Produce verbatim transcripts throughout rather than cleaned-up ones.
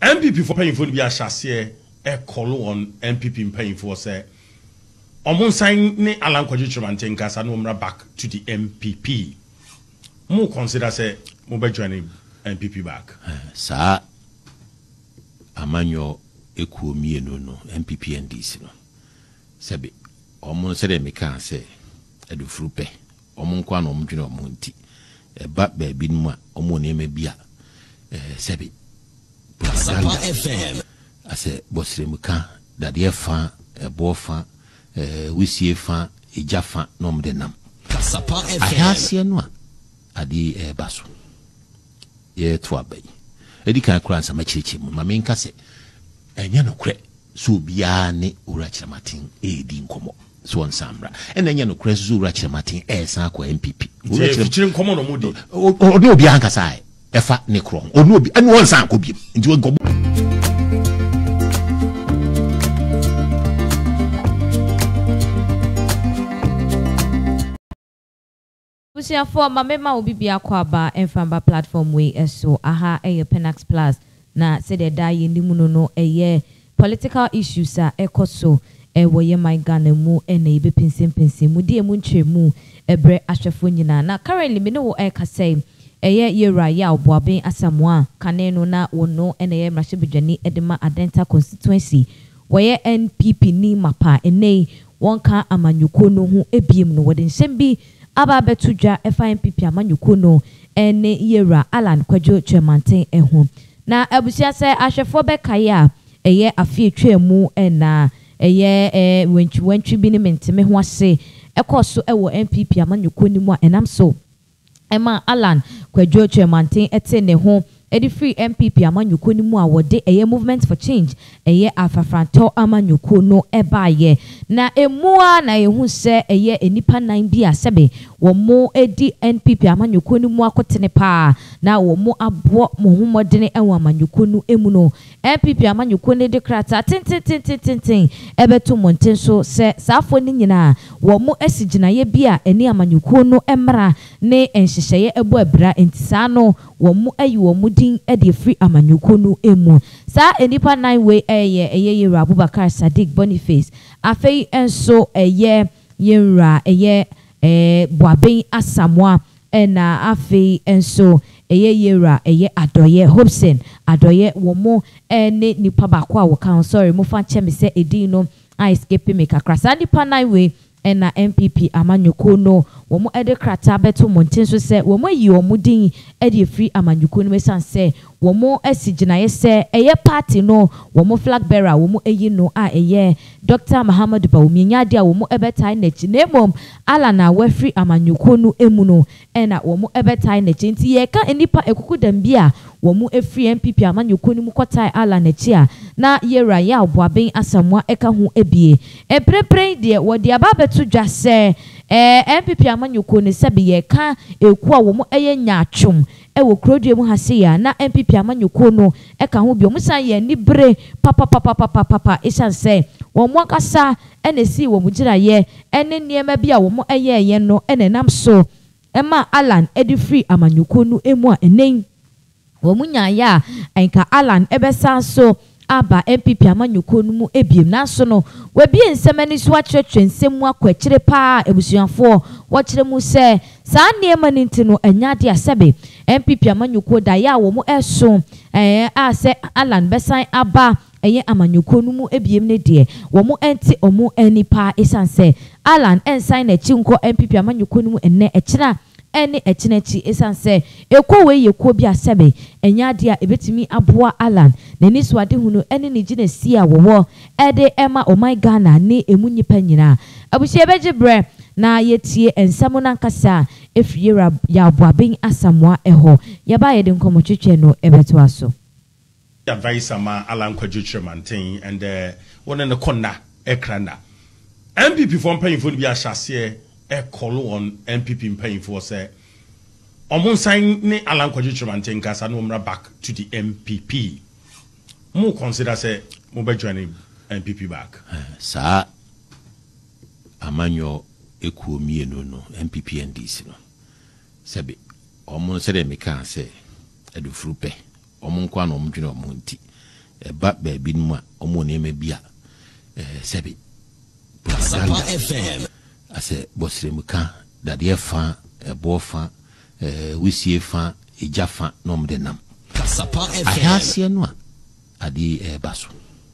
N P P for paying for the Ashasier, a call on N P P paying for say, Omon sign ne Alan Kwajuchman Tenkas and back to the N P P. More consider say, mobile joining N P P back. Sir, Amanyo Eku me no no, N P P and D C no. Sabi, Omon said, me can't say, Edu Frupe, Omon Kwan Omjuno Monti, a bat baby, Omon name bia, Sabi. F M. I said, Bossy Muka, that dear fan, a bofa, we see a fan, a jaffa, nom de nam. I have seen one. Adi e baso ye to abai edi kan kura nsa machichi mu mame nka se enya no kure so bia ne ura chiramatin e di nkomo so onsamra ena enya no kure so ura chiramatin e san akwa N P P ura chiramatin nkomo no mudi o no bia nka sai efa ne kron o no bi enu onsan akwa bi nti wo nkomo Busia for mamema obi bia kwaba enfamba platform we eso aha eye Penax Plus na said the die ndi mu no eye political issues a ekoso e woye my Ghana mu e na ibe pinsim pinsim mu die mu ntremu ebre ahwefo nyina na currently me no e ka say eye yera ya Boaben Asamoah kaneno na wono e na ye mrahye bedwani edema Adenta constituency woye N P P ni mapa ene wonka amanyuko no ho ebiem no wode nsem aba betudwa N P P amanyuko no ene yera Alan Kwadwo Chwemanten eho na abusia se ahwefo bekaya eye afie twemu ena eye eh wentwi wentwi bi ne menteme ho ase ekoso ewo N P P amanyuko ni mu a enam so ema Alan Kwadwo Chwemanten ete ne ho edi free N P P amanyuko ni mu a wode eye movement for change eye afafranto amanyuko no ebaye na emua na ehu se eye enipa nine bi asebe wo mo edi N P P amanyuko ni mu akotene pa na wo mo abo mo humodene ewa amanyuko no emu no N P P amanyuko ne de krata tintin tintin tintin ebeto monten so se safo ni nyina wo mo asigina ye bia eni amanyuko no emra ne enhyehyeye ebo abra entisa no wo mo ayi wo mo din edi free amanyuko no emu sa enipa nine we eye eye yera Abubakar Sadiq Boniface afei enso eye yera eye eh Boaben Asamoah ena afei enso eye yera eye Adoye Hobson Adoye womo ene nipa bakwa wo kan sorry mo fa che me se edin no I escape me kakra sa nipa nine we ena N P P amanyuko no womo ede krata beto monten so se womo yi womo din ede free amanyuko no mesan se womo asigina ye se eye party no womo flag bearer womo eyi no a eye Doctor Muhammad Bawumi nyade a womo ebetai na chi nemom ala na we free amanyuko no emu no ena womo ebetai na chi nti ye ka enipa ekuku dambia womo e free N P P amanyuko no mu kotai ala na chi a na yera ya Boaben Asamoah eka hu ebie eprepre de wodi aba to just say eh N P P amanyuko ne sebe ye ka eku a womo eye nyaatwom e wo krodue mu hase ya na N P P amanyuko no e ka ho bi omo san ye ni bre papa papa papa papa isan say womo akasa ene si womo gira ye ene niema bia womo eye ye no ene nam so ema Alan edi free amanyuko no emu a enen womo nya ya enka Alan ebesa so aba N P P amanyuko no mu ebiem na so no we bi ensemani so akyerɛkyerɛ nsɛm akwakyere pa ebusuafo wo kyerɛ mu sɛ saa niema ninti no anyade asebe N P P amanyuko da ya wo mu ɛso eh a sɛ Alan besan aba eye amanyuko no mu ebiem ne de wo mu enti omu anipa esan sɛ Alan ensan na chi nko N P P amanyuko no mu enne ɛkyena ene echinechi esan se ekwo we yekwo bi asebe enyade a ebetimi aboa Alan na ni so ade hunu ene ni gina si a wowo ede ema o my Ghana ne emunyipa nyina abuhie beje bre na yetie ensamo na nkasa efriera ya Boaben Asamoah eho yeba yede nkomo twetwe no ebeto aso advice ama Alan Kwadwo Chwemanten and uh, one in the corner ekrana N P P for paying for bi ahase a call on N P P paying for say Omon sign ne Alan Kwadwo Chwemanten kasa no mra back to the N P P. Mo consider say mo be joining N P P back. Sa amanyo ekuo mienu no N P P and D C no. Sabi omon se de me kan say edufuru pe. Omon kwa no omdwene omon ti. eba baabi no a omo ne mabia eh sebe F M ase bosremuka dade fa ebo fa eh wisie fa eja fa no mde nam Kasapa F M ahase no a ade e baso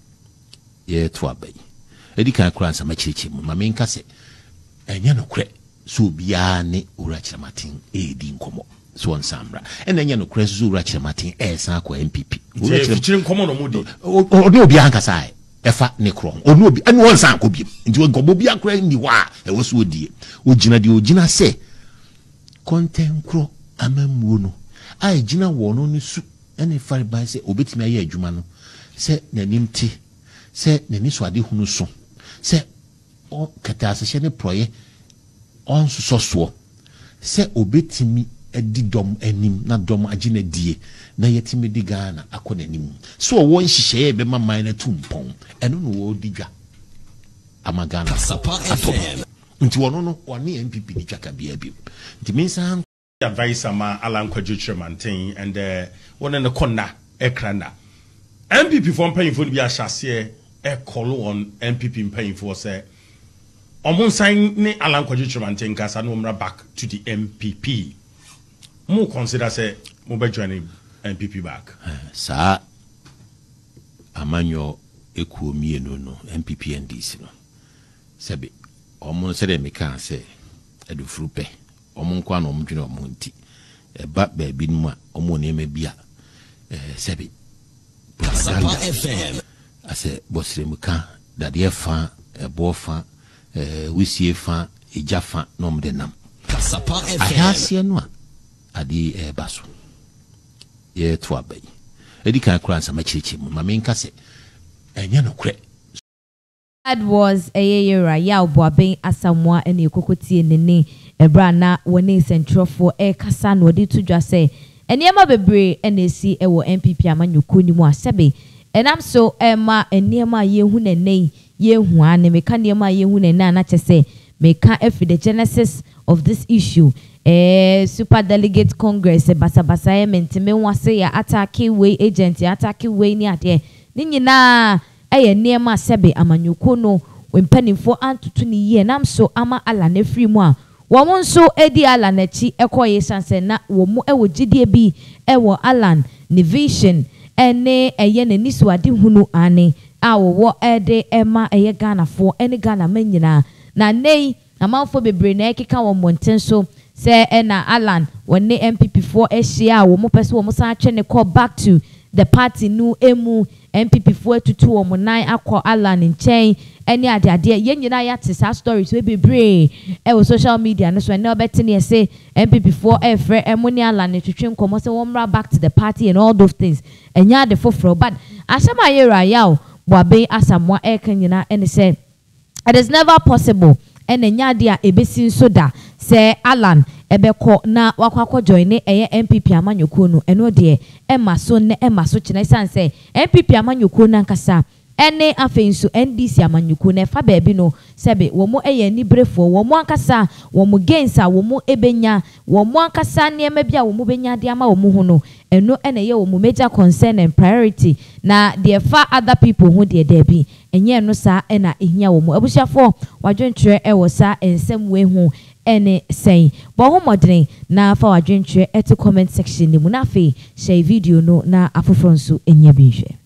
ye to abai edi kan kura nsa machichi mu ma menka se enya no kure so bia ne ura chiramatin e di nkomo so nsambra ena enya no kure so ura chiramatin e san ko N P P ura chiramatin nkomo no mudi o do bia nka sai efa ne kron onu obi anu won san ko bi nti gobo bia kura ni wa e wo so odie o gina de o gina se content kro amamuo no ai gina wo no ni su ene fari ba se obetimi aye adwuma no se nanim ti se nani so ade hunu so se o kata asehye ne proye on so so se obetimi edi dom anim na dom agina die na yetimi di Ghana akọ nanim so wo nhihye be mama na tumpon eno no wo digwa ama Ghana Sapa F M nti wono no woni N P P ni twaka bia bi nti mensa advice ma alankwajo chairman and uh, one in the corner ekrana N P P for paying for the ashase e call on N P P paying for say omon sign ne alankwajo chairman tin kasa no mra back to the N P P mo consider say mo be join N P P back sa amanyo ekuo mienu no N P P N D C no sebe omon se de meka say edufuru pe omon kwa no omdwene omon nti eba baabi no a omon ne mabia eh sebe F M ase bosremuka dade fa ebo fa eh wisie fa eja fa no mde nam Kasapa F M ahase no a ade e baso ye to abai edi kan kura nsa machichi mu ma menka se enya no kure. That was a year ya Boaben Asamoah ene kokoti nene ebra na woni central for e kasa no de to dwa se eniema bebre ene si e wo N P P amanyoko ni mu asebe enam so ema eniema yehu nene yehu ane meka eniema yehu nene na chese meka efi the genesis of this issue eh super delegate congress e basa basa e mentime wase ya attack way agent ya attack way ni ade ni nyina eye niema sebe amanyoko no wempanimfo antutu ni ye nam so ama ala na free mu a wo nso edi ala na chi ekoye sanse na wo mu ewo gidie bi ewo alan ni vision ene eye na niso ade hunu ane a wo ede ema eye Ghana fo ene Ghana manyina na nei amanfo bebre na ekeka wo monten so se ena alan wone N P P fo ehia wo mu pese wo mu san atwe ne call back to the party nu emu N P P fo etutu wo mu nan akọ alan nchen eni ade ade ye nyina ya te sa stories we bebre e wo social media no so na obeti ne say N P P fo e frɛ emoni alan netwetwe nkomo say wo mra back to the party and all those things enya de foforo but asema yera yaw Boaben Asamoah e kan nyina ene say it is never possible ene nya de a ebesin soda say alan ebeko na wakwakọ join eye N P P amanyoko no eno de ema so ne ema so chine san say N P P amanyoko na nkasa ene afenso N D C amanyoko na fa baabi no sebe wo mo eye ni brefo wo mo ankasa wo mo gensa wo mo ebenya wo mo ankasa ne ema bia wo mo benya de ama wo mo ho no eno ene ye wo mo major concern and priority na de fa other people ho de de bi enye no sa ena ehia wo mo abusiafo wadwentre e wo sa ensem we ho ene say bo ho modern na fa wadwentre e to comment section ni mu na fe share video no na afoforo nso enye bi hwe.